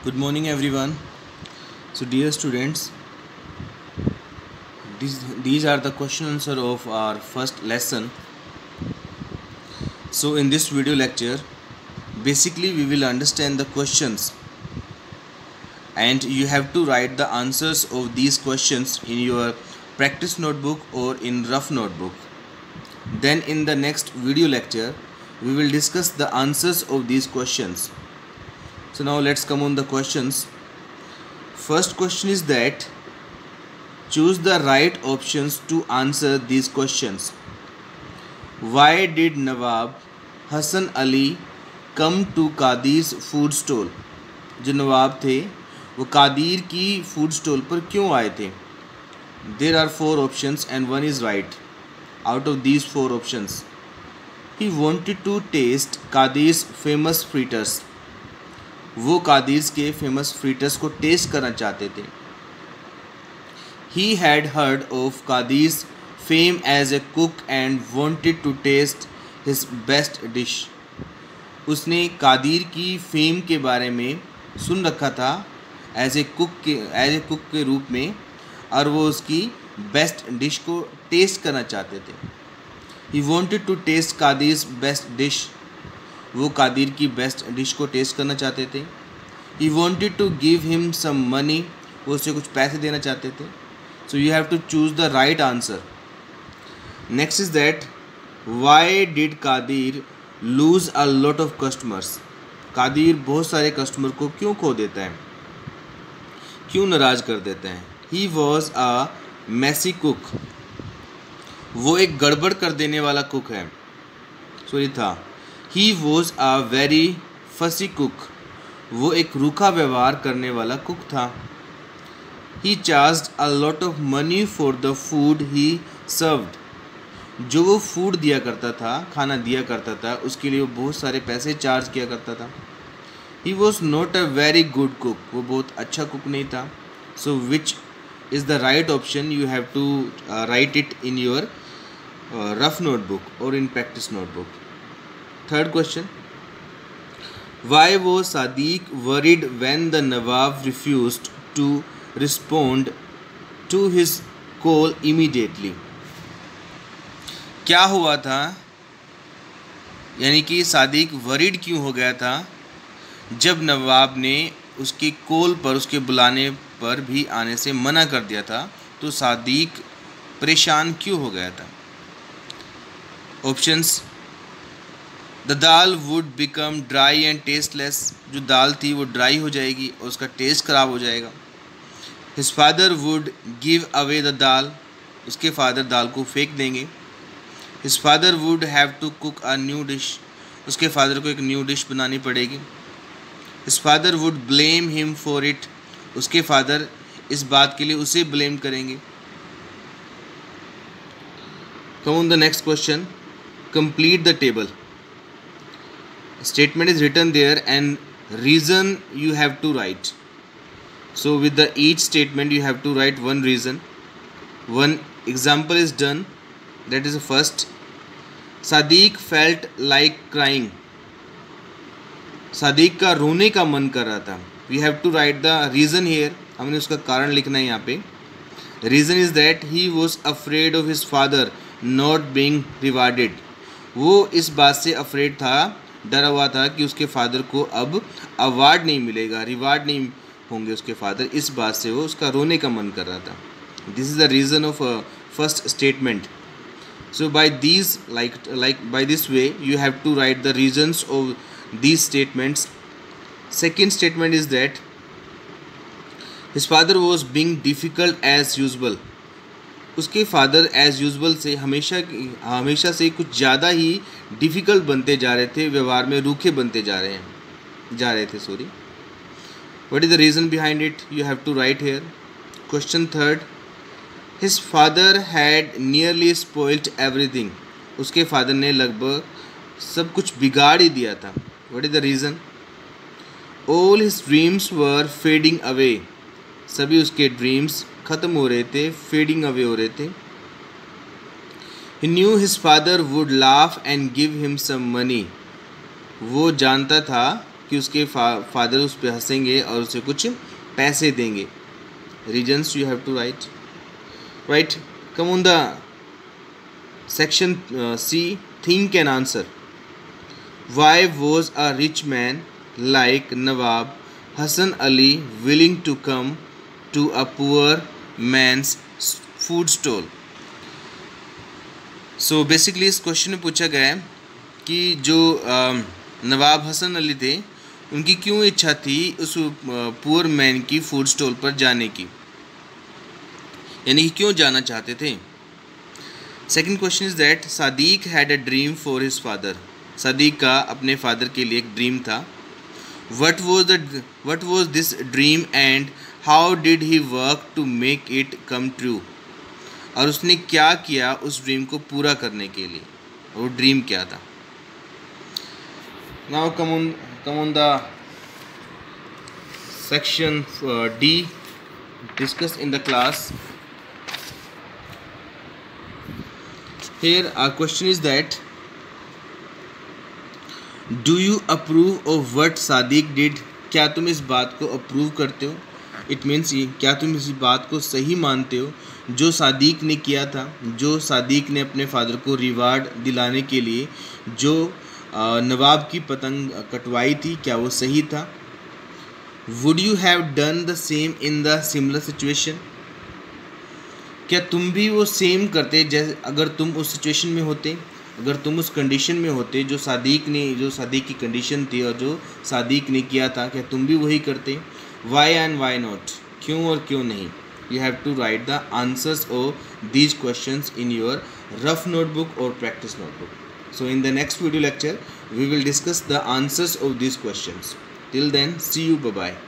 Good morning, everyone. So, dear students, these are the question answer of our first lesson. So, in this video lecture, basically we will understand the questions, and you have to write the answers of these questions in your practice notebook or in rough notebook. Then, in the next video lecture, we will discuss the answers of these questions. So, now let's come on the questions. First question is that choose the right options to answer these questions. Why did Nawab Hassan Ali come to Qadir's food stall? जो नवाब थे वो कादिर की food stall पर क्यों आए थे? There are 4 options and one is right. Out of these 4 options, he wanted to taste Qadir's famous fritters. वो कादिर के फेमस फ्रीटर्स को टेस्ट करना चाहते थे. He had heard of Qadir's fame as a cook and wanted to taste his best dish. उसने कादिर की fame के बारे में सुन रखा था एज ए कुक के रूप में, और वो उसकी बेस्ट डिश को टेस्ट करना चाहते थे. He wanted to taste Qadir's best dish. वो कादिर की बेस्ट डिश को टेस्ट करना चाहते थे. He wanted to give him some money. वो उसे कुछ पैसे देना चाहते थे. So you have to choose the right answer. Next is that why did Qadir lose a lot of customers? Qadir बहुत सारे कस्टमर को क्यों खो देता है, क्यों नाराज़ कर देता है? He was a messy cook. वो एक गड़बड़ कर देने वाला कुक है. सॉरी था. He was a very fussy cook. वो एक रूखा व्यवहार करने वाला कुक था. He charged a lot of money for the food he served. जो वो फूड दिया करता था, खाना दिया करता था, उसके लिए वो बहुत सारे पैसे चार्ज किया करता था. He was not a very good cook. वो बहुत अच्छा कुक नहीं था. So which is the right option? You have to write it in your rough notebook or in practice notebook. Third question. Why was Sadiq worried when the Nawab refused to respond to his call immediately? क्या हुआ था, यानी कि Sadiq worried क्यों हो गया था जब नवाब ने उसके कॉल पर, उसके बुलाने पर भी आने से मना कर दिया था? तो सादिक परेशान क्यों हो गया था? Options. The dal would become dry and tasteless. जो दाल थी वो ड्राई हो जाएगी और उसका टेस्ट ख़राब हो जाएगा. His father would give away the dal. उसके फादर दाल को फेंक देंगे. His father would have to cook a new dish. उसके फादर को एक न्यू डिश बनानी पड़ेगी. His father would blame him for it. उसके फादर इस बात के लिए उसे ब्लेम करेंगे. Come on the next question. Complete the table. Statement is written there and reason you have to write. So with the each statement you have to write one reason. One example is done. That is the first. Sadiq felt like crying. Sadiq का रोने का मन कर रहा था. We have to write the reason here. हमने उसका कारण लिखना है यहाँ पे. Reason is that he was afraid of his father not being rewarded. वो इस बात से afraid था, डरा हुआ था कि उसके फादर को अब अवार्ड नहीं मिलेगा, रिवार्ड नहीं होंगे उसके फादर. इस बात से वो उसका रोने का मन कर रहा था. This is the reason of first statement. So by these by this way you have to write the reasons of these statements. Second statement is that his father was being difficult as usual. उसके father as usual से हमेशा से कुछ ज़्यादा ही difficult बनते जा रहे थे, व्यवहार में रूखे बनते जा रहे थे. Sorry. What is the reason behind it? You have to write here. Question third. His father had nearly spoiled everything. उसके फादर ने लगभग सब कुछ बिगाड़ ही दिया था. What is the reason? All his dreams were fading away. सभी उसके ड्रीम्स ख़त्म हो रहे थे, फेडिंग अवे हो रहे थे. He knew his father would laugh and give him some money. वो जानता था कि उसके फादर उस पर हंसेंगे और उसे कुछ पैसे देंगे. Reasons you have to write. Right. Come on the section C. Think and answer. Why was a rich man like Nawab Hassan Ali willing to come to a poor man's food stall? So basically इस question में पूछा गया है कि जो नवाब हसन अली थे उनकी क्यों इच्छा थी उस पुअर मैन की फूड स्टॉल पर जाने की, यानी कि क्यों जाना चाहते थे. Second question is that Sadiq had a dream for his father. Sadiq का अपने फादर के लिए एक ड्रीम था. What was this dream and how did he work to make it come true. और उसने क्या किया उस ड्रीम को पूरा करने के लिए, वो ड्रीम क्या था. Now come on the section D, discuss in the class. Here our question is that do you approve of what Sadiq did. क्या तुम इस बात को अप्रूव करते हो. इट मीन्स क्या तुम इस बात को सही मानते हो जो सादिक ने किया था, जो सादिक ने अपने फादर को रिवार्ड दिलाने के लिए जो नवाब की पतंग कटवाई थी, क्या वो सही था. Would you have done the same in the similar situation. क्या तुम भी वो सेम करते जैसे अगर तुम उस सिचुएशन में होते, अगर तुम उस कंडीशन में होते जो सादिक की कंडीशन थी और जो सादिक ने किया था, क्या तुम भी वही करते. वाई एंड वाई नॉट, क्यों और क्यों नहीं. You have to write the answers of these questions in your rough notebook और practice notebook. So in the next video lecture we will discuss the answers of these questions. Till then, see you, bye bye.